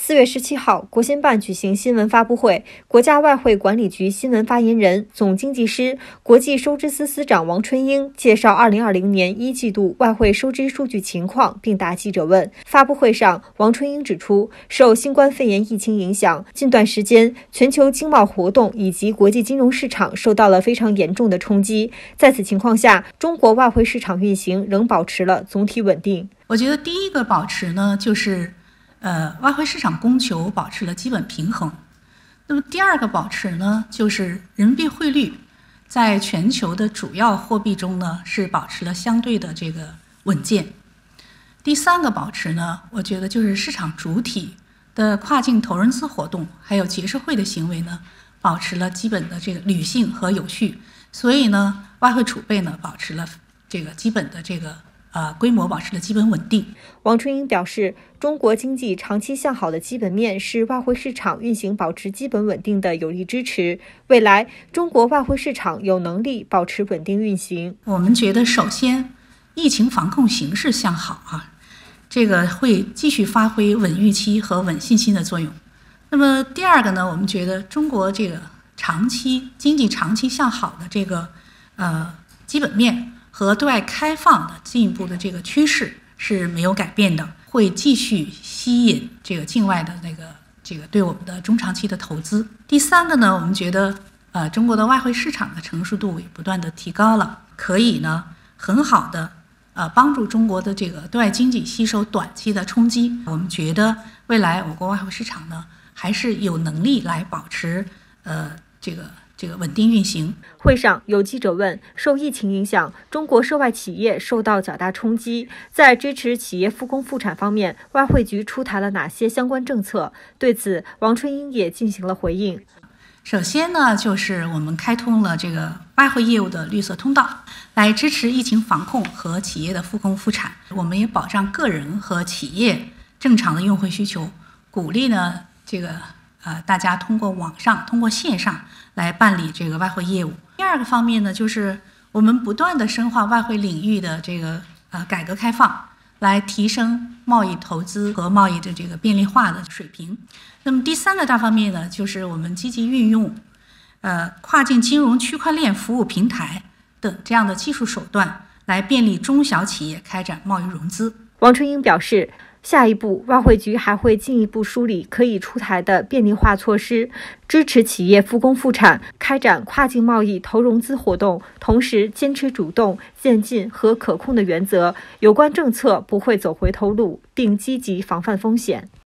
4月17号，国新办举行新闻发布会，国家外汇管理局新闻发言人、总经济师、国际收支司司长王春英介绍2020年1季度外汇收支数据情况，并答记者问。发布会上，王春英指出，受新冠肺炎疫情影响，近段时间全球经贸活动以及国际金融市场受到了非常严重的冲击。在此情况下，中国外汇市场运行仍保持了总体稳定。 我觉得第一个保持呢，就是外汇市场供求保持了基本平衡。那么第二个保持呢，就是人民币汇率在全球的主要货币中呢是保持了相对的这个稳健。第三个保持呢，我觉得就是市场主体的跨境投融资活动还有结社会的行为呢，保持了基本的这个履性和有序。所以呢，外汇储备呢保持了这个基本的这个规模保持了基本稳定。 王春英表示，中国经济长期向好的基本面是外汇市场运行保持基本稳定的有力支持。未来，中国外汇市场有能力保持稳定运行。 我们觉得，首先，疫情防控形势向好这个会继续发挥稳预期和稳信心的作用。那么第二个呢，我们觉得中国这个经济长期向好的这个基本面和对外开放的进一步的这个趋势是没有改变的，会继续吸引这个境外的这个对我们的中长期的投资。第三个呢，我们觉得中国的外汇市场的成熟度也不断的提高了，可以呢很好的帮助中国的这个对外经济吸收短期的冲击。我们觉得未来我国外汇市场呢还是有能力来保持这个稳定运行。 会上有记者问，受疫情影响，中国涉外企业受到较大冲击，在支持企业复工复产方面，外汇局出台了哪些相关政策？对此，王春英也进行了回应。 首先呢，就是我们开通了这个外汇业务的绿色通道，来支持疫情防控和企业的复工复产。我们也保障个人和企业正常的用汇需求，鼓励呢大家通过网上、通过线上来办理这个外汇业务。第二个方面呢，就是我们不断的深化外汇领域的这个改革开放，来提升贸易投资和贸易的这个便利化的水平。那么第三个大方面呢，就是我们积极运用跨境金融区块链服务平台等这样的技术手段，来便利中小企业开展贸易融资。 王春英表示，下一步，外汇局还会进一步梳理可以出台的便利化措施，支持企业复工复产，开展跨境贸易投融资活动，同时坚持主动、渐进和可控的原则。有关政策不会走回头路，并积极防范风险。